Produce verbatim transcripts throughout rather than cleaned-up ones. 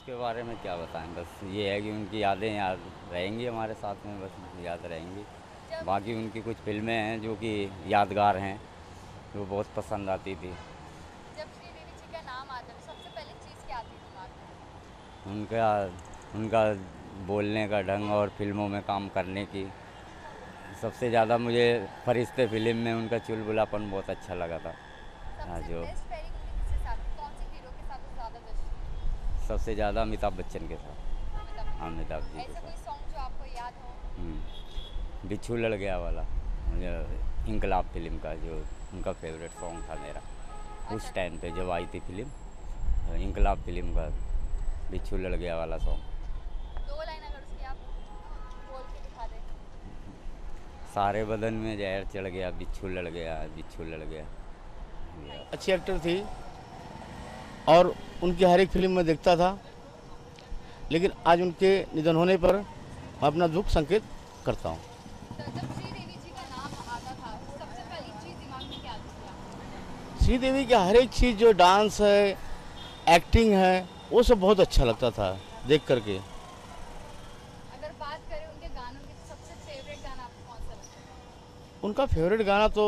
उसके बारे में क्या बताएं, बस ये है कि उनकी यादें याद रहेंगी हमारे साथ में, बस याद रहेंगी। बाकी उनकी कुछ फिल्में हैं जो कि यादगार हैं, जो बहुत पसंद आती थी। जब श्रीदेवी जी का नाम आता है तो सबसे पहले चीज़ क्या आती है दिमाग में? उनका उनका बोलने का ढंग और फिल्मों में काम करने की, सबसे ज़्यादा मुझे फरिश्ते फिल्म में उनका चुलबुलापन बहुत अच्छा लगा था। हाँ, सबसे जो बेस्ट पेयरिंग उनकी किसके साथ थी? कौन से हीरो के साथ वो ज़्यादा बेस्ट थी? सबसे ज़्यादा अमिताभ बच्चन के साथ, अमिताभ बच्चन। अमिताभ जी के ऐसा कोई साथ। सॉन्ग जो आपको याद हो? हम्म, बिच्छू लड़ गया वाला, मुझे इंकलाब फिल्म का जो उनका फेवरेट सॉन्ग था मेरा उस अच्छा, टाइम पे जब आई थी फिल्म, इंकलाब फिल्म का बिच्छू लड़ गया वाला सॉन्ग। दो लाइन अगर उसकी आप बोल के दिखा दें। सारे बदन में जहर चढ़ गया, बिच्छू लड़ गया, बिच्छू लड़ गया। अच्छी एक्टर थी और उनकी हर एक फिल्म में देखता था, लेकिन आज उनके निधन होने पर मैं अपना दुख संकेत करता हूँ। तो जब श्रीदेवी जी का नाम आता था सबसे पहली चीज़ दिमाग में क्या आती थी आपको? श्रीदेवी की हर एक चीज़, जो डांस है, एक्टिंग है, वो सब बहुत अच्छा लगता था देख करके। अगर बात करें उनके गानों की तो सबसे फेवरेट गाना आपको कौन सा लगता है? उनका फेवरेट गाना तो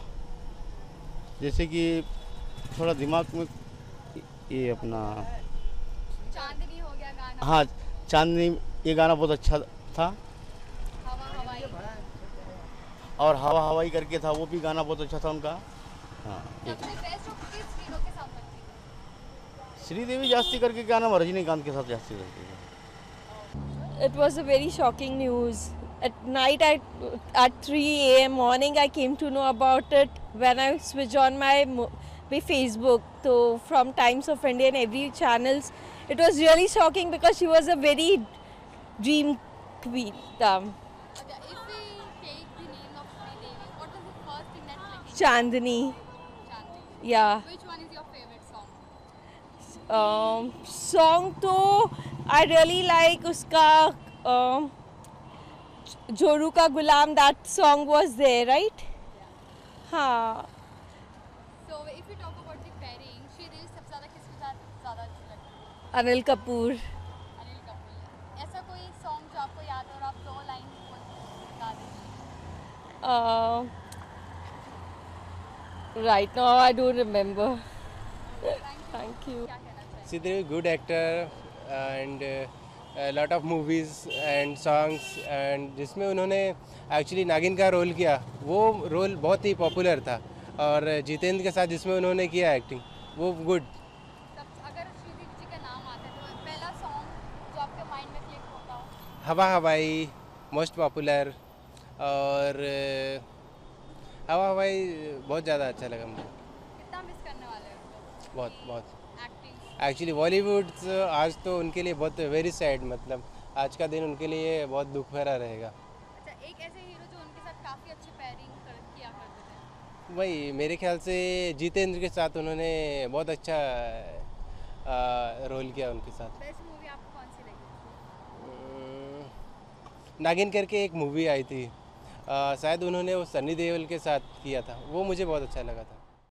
जैसे कि थोड़ा दिमाग में ये अपना चांदनी हो गया गाना। हाँ, चांदनी, ये गाना बहुत अच्छा था। हवा हवाई। और हवा हवाई करके था, वो भी गाना बहुत अच्छा था उनका। हाँ, सबसे बेस्ट किस हीरो के साथ लगती है? श्रीदेवी जास्ती करके क्या नाम, रजनीकांत के साथ जास्ती करके। It was a very shocking news. At night, I, at three a m morning, I came to know about it when I switched on my, my Facebook. So from Times of India and every channels, it was really shocking because she was a very dream queen. Um, Okay, if we take the name of Sridevi, what was the first thing that clicked? Chandni, Chandni. yeah. Which one is your favorite song? Um, song to I really like uska um, Joru Ka Gulam. That song was there, right? हाँ. So if we talk about the pairing, Sridevi सबसे ज़्यादा किसके साथ ज़्यादा अच्छी लगती है? अनिल कपूर. अनिल कपूर। ऐसा कोई सॉन्ग जो आपको याद हो और आप दो लाइन गा दीजिए? Uh, right now I don't remember. Thank you. क्या कहना चाहेंगे? Sridevi good actor and uh, a lot of movies and songs and जिसमें उन्होंने एक्चुअली नागिन का रोल किया, वो रोल बहुत ही पॉपुलर था। और जितेंद्र के साथ जिसमें उन्होंने किया एक्टिंग, वो गुड। सब अगर श्रीदेवी जी का नाम आता है तो पहला सॉन्ग जो आपके माइंड में क्लिक होता हो? हवा हवाई मोस्ट पॉपुलर, और uh, हवा हवाई बहुत ज़्यादा अच्छा लगा मुझे। कितना मिस करने वाले हो उनको? बहुत बहुत एक्टिंग। एक्चुअली बॉलीवुड आज तो उनके लिए बहुत वेरी सैड, मतलब आज का दिन उनके लिए बहुत दुख भरा रहेगा। अच्छा, एक ऐसे हीरो जो उनके साथ काफ़ी अच्छी पेयरिंग कर किया करते थे? वही मेरे ख्याल से जितेंद्र के साथ उन्होंने बहुत अच्छा आ, रोल किया उनके साथ। बेस्ट मूवी आपको कौन सी लगी? अम्म, नागिन करके एक मूवी आई थी, आ, शायद उन्होंने वो सनी देओल के साथ किया था, वो मुझे बहुत अच्छा लगा था।